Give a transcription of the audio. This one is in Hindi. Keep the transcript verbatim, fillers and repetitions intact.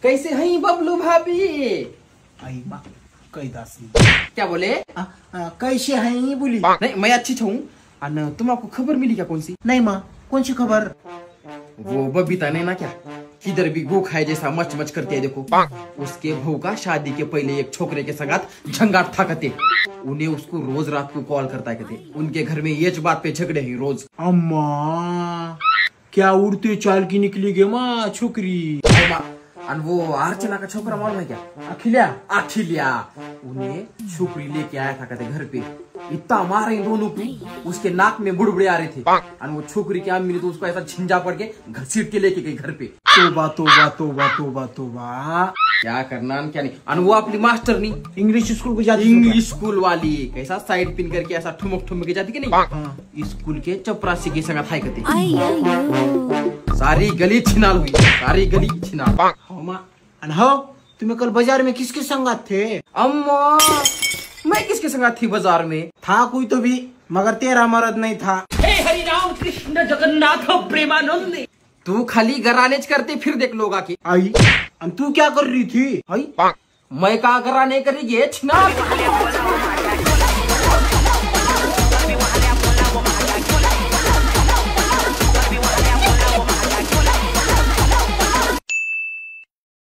कैसे हैं बबलू भाभी? आई माँ कैदासी क्या बोले? आ, आ, कैसे हैं बोली? नहीं मैं अच्छी हूँ। और तुमको खबर मिली क्या? कौन सी? नहीं माँ, कौन सी खबर? वो बबीता नहीं ना क्या, किधर भी गो खाए जैसा मच मच करती है। देखो उसके बहू का शादी के पहले एक छोकरे के संगात झंगाट था कहते, उन्हें उसको रोज रात को कॉल करता है कहते। उनके घर में ये बात पे झगड़े ही रोज। अम्मा क्या उड़ते चाल की निकली गे माँ छोकरी। और वो अर्चना का छोकरा मालूम है क्या? अखिल्या अखिल्या उन्हें छोकरी लेके आया था कहते घर पे। इतना मारे इन दोनों को, उसके नाक में बुड़बुड़े आ रहे थे। और वो छोकरी की अम्मी ने तो उसको ऐसा झिंझा पड़ के घसीट के लेके गई घर पे। तोबा तोबा तोबा तोबा तोबा, क्या करना क्या नहीं। और वो अपनी मास्टर नहीं, इंग्लिश स्कूल को जाती, इंग्लिश स्कूल वाली कैसा साइड पिन करके ऐसा ठुमक ठुमक के जाती कि नहीं। हाँ। स्कूल के चपरासी के संग था कहते। सारी गली छिनाल हुई, सारी गली छिनाल। हो तुम्हें कल बाजार में किसके संगात थे? अम्मा मैं किसके संगात थी बाजार में? था कोई तो भी, मगर तेरा मर्द नहीं था। हे हरि राम कृष्ण जगन्नाथ प्रेमानंद। तू खाली गरानेज करते फिर देख लोग आके। आई तू क्या कर रही थी? आई मैं का गराने करी ये छिना।